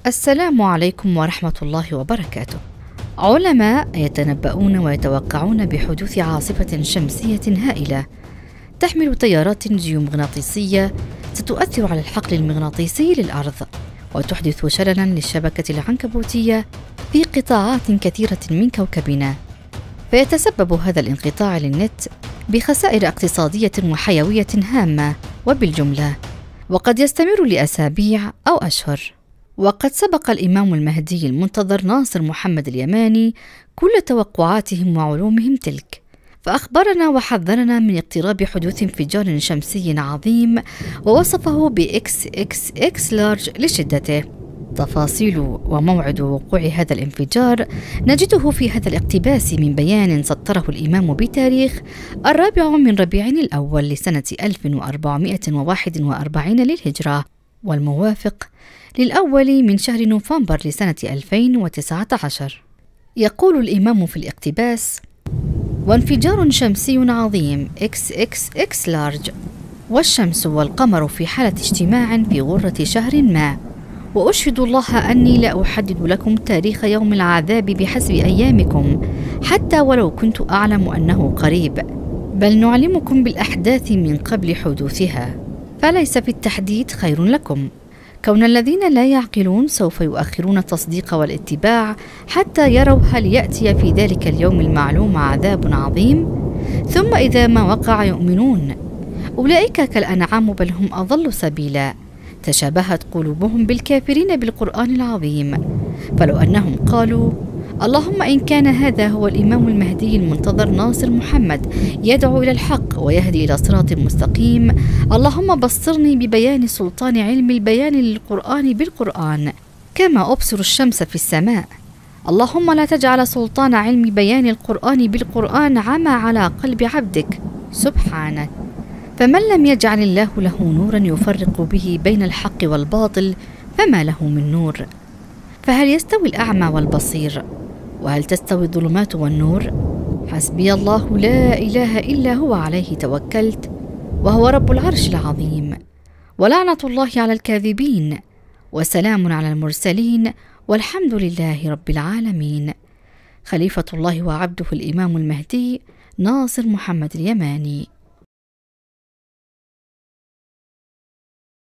السلام عليكم ورحمة الله وبركاته. علماء يتنبؤون ويتوقعون بحدوث عاصفة شمسية هائلة تحمل تيارات جيومغناطيسية ستؤثر على الحقل المغناطيسي للأرض وتحدث شللاً للشبكة العنكبوتية في قطاعات كثيرة من كوكبنا، فيتسبب هذا الانقطاع للنت بخسائر اقتصادية وحيوية هامة وبالجملة، وقد يستمر لأسابيع أو أشهر. وقد سبق الإمام المهدي المنتظر ناصر محمد اليماني كل توقعاتهم وعلومهم تلك، فأخبرنا وحذرنا من اقتراب حدوث انفجار شمسي عظيم ووصفه بXXX لارج لشدته. تفاصيل وموعد وقوع هذا الانفجار نجده في هذا الاقتباس من بيان سطره الإمام بتاريخ 4 من ربيع الأول لسنة 1441 للهجرة، والموافق للأول من شهر نوفمبر لسنة 2019. يقول الإمام في الاقتباس: وانفجار شمسي عظيم XXX لارج، والشمس والقمر في حالة اجتماع في غرة شهر ما، وأشهد الله أني لا أحدد لكم تاريخ يوم العذاب بحسب أيامكم حتى ولو كنت أعلم أنه قريب، بل نعلمكم بالأحداث من قبل حدوثها، فليس في التحديد خير لكم، كون الذين لا يعقلون سوف يؤخرون التصديق والاتباع حتى يروا هل يأتي في ذلك اليوم المعلوم عذاب عظيم، ثم إذا ما وقع يؤمنون. أولئك كالأنعام بل هم أضل سبيلا، تشابهت قلوبهم بالكافرين بالقرآن العظيم. فلو أنهم قالوا: اللهم إن كان هذا هو الإمام المهدي المنتظر ناصر محمد يدعو إلى الحق ويهدي إلى صراط مستقيم، اللهم بصرني ببيان سلطان علم البيان للقرآن بالقرآن كما أبصر الشمس في السماء، اللهم لا تجعل سلطان علم بيان القرآن بالقرآن عمى على قلب عبدك سبحانه، فمن لم يجعل الله له نورا يفرق به بين الحق والباطل فما له من نور. فهل يستوي الأعمى والبصير؟ وهل تستوي الظلمات والنور؟ حسبي الله لا إله إلا هو عليه توكلت وهو رب العرش العظيم، ولعنة الله على الكاذبين، وسلام على المرسلين، والحمد لله رب العالمين. خليفة الله وعبده الإمام المهدي ناصر محمد اليماني.